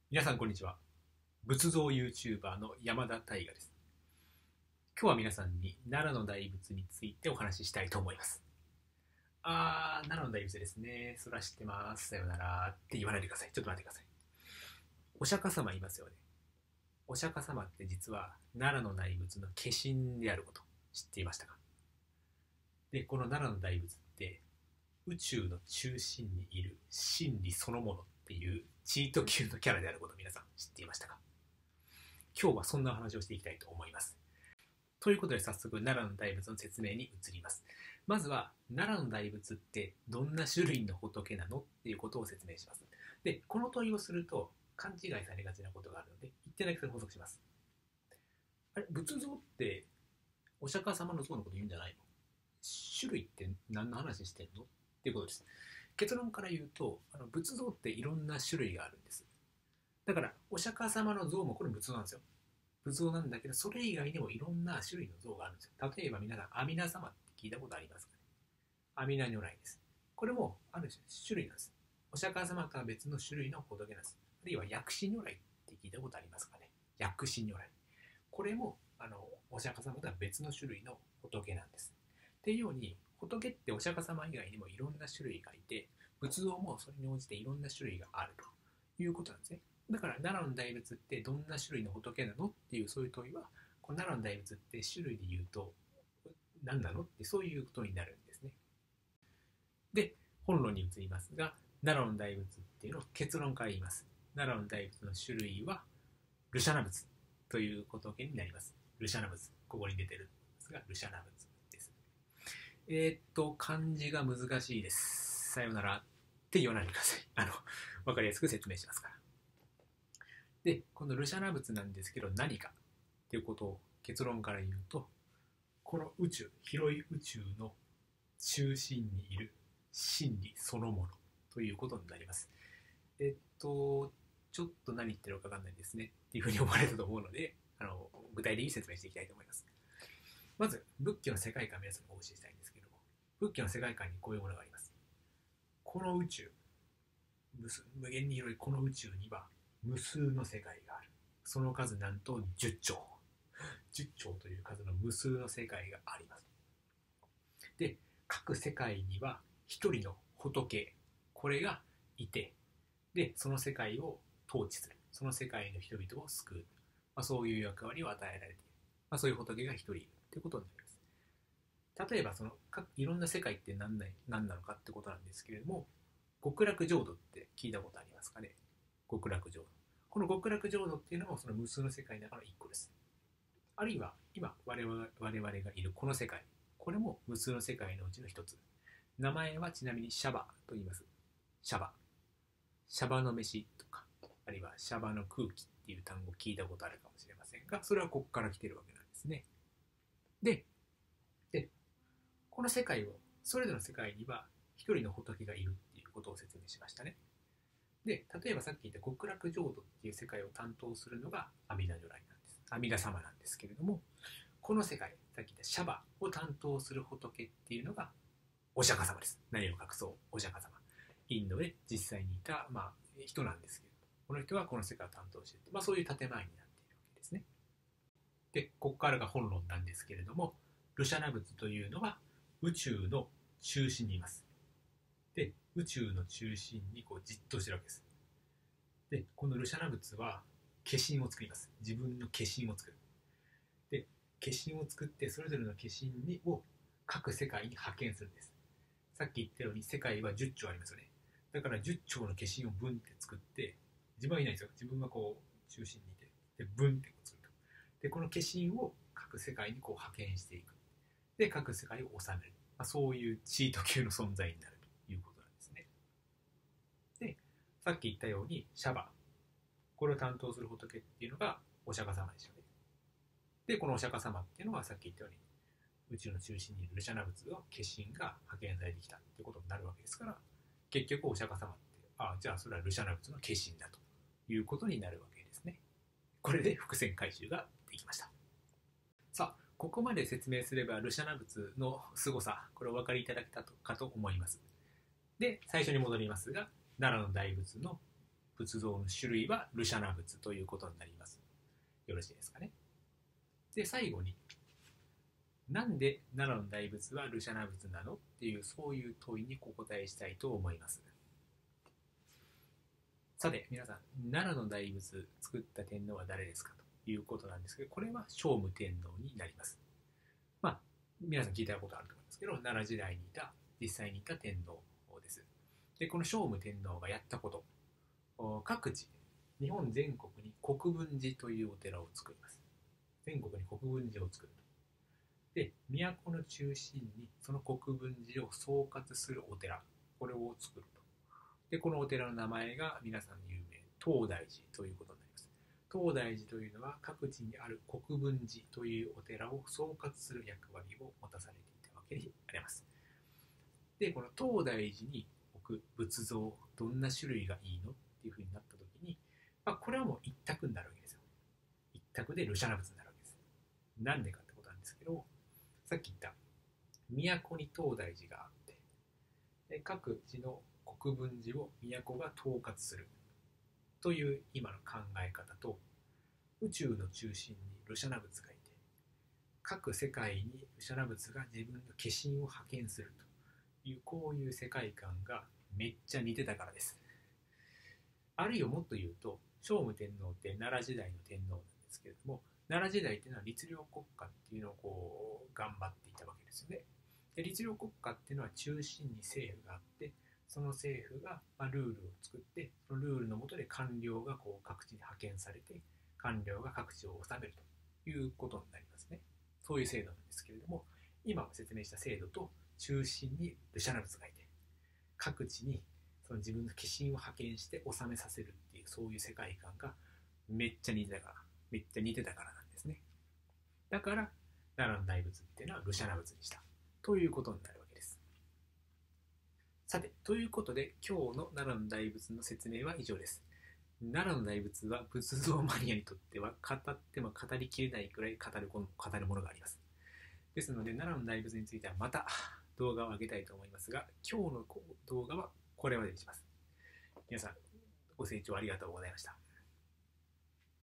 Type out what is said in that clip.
皆さんこんにちは。仏像 YouTuber の山田大我です。今日は皆さんに奈良の大仏についてお話ししたいと思います。奈良の大仏ですね。そら知ってます。さよならって言わないでください。ちょっと待ってください。お釈迦様いますよね。お釈迦様って実は奈良の大仏の化身であること知っていましたか？で、この奈良の大仏って宇宙の中心にいる真理そのものっていうチート級のキャラであることを皆さん知っていましたか？今日はそんな話をしていきたいと思います。ということで早速奈良の大仏の説明に移ります。まずは奈良の大仏ってどんな種類の仏なのっていうことを説明します。で、この問いをすると勘違いされがちなことがあるので一点だけ補足します。あれ、仏像ってお釈迦様の像のこと言うんじゃないの？種類って何の話してんのっていうことです。結論から言うと仏像っていろんな種類があるんです。だからお釈迦様の像もこれ仏像なんですよ。仏像なんだけど、それ以外にもいろんな種類の像があるんですよ。例えば皆さん、阿弥陀様って聞いたことありますかね？阿弥陀如来です。これもある種類なんです。お釈迦様とは別の種類の仏なんです。あるいは薬師如来って聞いたことありますかね？薬師如来。これもお釈迦様とは別の種類の仏なんです。っていうように、仏ってお釈迦様以外にもいろんな種類がいて、仏像もそれに応じていろんな種類があるということなんですね。だから奈良の大仏ってどんな種類の仏なのっていうそういう問いは、この奈良の大仏って種類で言うと何なのってそういうことになるんですね。で、本論に移りますが、奈良の大仏っていうのを結論から言います。奈良の大仏の種類はルシャナ仏という仏になります。ルシャナ仏、ここに出てるんですが、ルシャナ仏です。漢字が難しいです。さよならって言わないでください。わかりやすく説明しますから。で、このルシャナ仏なんですけど何かっていうことを結論から言うと、この宇宙、広い宇宙の中心にいる真理そのものということになります。ちょっと何言ってるか分かんないですねっていうふうに思われたと思うので、具体的に説明していきたいと思います。まず、仏教の世界観を皆さんにお教えしたいんですけども、仏教の世界観にこういうものがあります。この宇宙、無限に広いこの宇宙には無数の世界がある。その数なんと10兆。10兆という数の無数の世界があります。で、各世界には一人の仏、これがいて、で、その世界を統治する。その世界の人々を救う。そういう役割を与えられている。そういう仏が一人いるということになります。例えばいろんな世界って何なのかってことなんですけれども、極楽浄土って聞いたことありますかね？極楽浄土。この極楽浄土っていうのもその無数の世界の中の一個です。あるいは今我々がいるこの世界、これも無数の世界のうちの一つ。名前はちなみにシャバと言います。シャバ。シャバの飯とか、あるいはシャバの空気っていう単語を聞いたことあるかもしれませんが、それはここから来てるわけなんですね。で、この世界を、それぞれの世界には一人の仏がいるっていうことを説明しましたね。で、例えばさっき言った極楽浄土っていう世界を担当するのが阿弥陀如来なんです。阿弥陀様なんですけれども、この世界、さっき言ったシャバを担当する仏っていうのがお釈迦様です。何を隠そう、お釈迦様。インドで実際にいた、人なんですけれども、この人はこの世界を担当していて、そういう建前になっているわけですね。で、ここからが本論なんですけれども、ルシャナ仏というのは宇宙の中心にいます。で、宇宙の中心にこうじっとしてるわけです。で、このルシャナ仏は化身を作ります。自分の化身を作る。で、化身を作ってそれぞれの化身を各世界に派遣するんです。さっき言ったように世界は10兆ありますよね。だから10兆の化身をブンって作って、自分はいないんですよ。自分はこう中心にいて、でブンって作ると。で、この化身を各世界にこう派遣していく。で、各世界を治める。そういうチート級の存在になるということなんですね。で、さっき言ったようにシャバ、これを担当する仏っていうのがお釈迦様でしょうね。で、このお釈迦様っていうのはさっき言ったように宇宙の中心にいるルシャナ仏の化身が派遣されてきたっていうことになるわけですから、結局お釈迦様ってじゃあそれはルシャナ仏の化身だということになるわけですね。これで伏線回収ができました。さあ、ここまで説明すればルシャナ仏の凄さ、これお分かりいただけたかと思います。で、最初に戻りますが、奈良の大仏の仏像の種類はルシャナ仏ということになります。よろしいですかね。で、最後に、なんで奈良の大仏はルシャナ仏なのっていう、そういう問いにお答えしたいと思います。さて、皆さん、奈良の大仏作った天皇は誰ですかということなんですけど、これは聖武天皇になります。まあ、皆さん聞いたことあると思いますけど、奈良時代にいた、実際にいた天皇です。で、この聖武天皇がやったこと、各地、日本全国に国分寺というお寺を作ります。全国に国分寺を作る。で、都の中心にその国分寺を総括するお寺、これを作ると。で、このお寺の名前が皆さんに有名、東大寺ということになります。東大寺というのは各地にある国分寺というお寺を総括する役割を持たされていたわけになります。で、この東大寺に置く仏像、どんな種類がいいのっていうふうになったときに、これはもう一択になるわけですよ。一択でルシャナ仏になるわけです。なんでかってことなんですけど、さっき言った都に東大寺があって、で各地の国分寺を都が統括するという今の考え方と、宇宙の中心にルシャナ仏がいて、各世界にルシャナ仏が自分の化身を派遣するという、こういう世界観がめっちゃ似てたからです。あるいはもっと言うと、聖武天皇って奈良時代の天皇なんですけれども、奈良時代っていうのは律令国家っていうのを頑張っていたわけですよね。で、律令国家っていうのは中心に政府があって、その政府がルールを作って、そのルールの下で官僚が各地に派遣されて、官僚が各地を治めるということになりますね。そういう制度なんですけれども、今説明した制度と中心にルシャナ仏がいて、各地にその自分の化身を派遣して治めさせるっていう、そういう世界観がめっちゃ似てたからなんですね。だから奈良の大仏っていうのはルシャナ仏にしたということになるわけです。さて、ということで今日の奈良の大仏の説明は以上です。奈良の大仏は仏像マニアにとっては語っても語りきれないくらい語るものがあります。ですので奈良の大仏についてはまた動画を上げたいと思いますが、今日の動画はこれまでにします。皆さんご清聴ありがとうございました。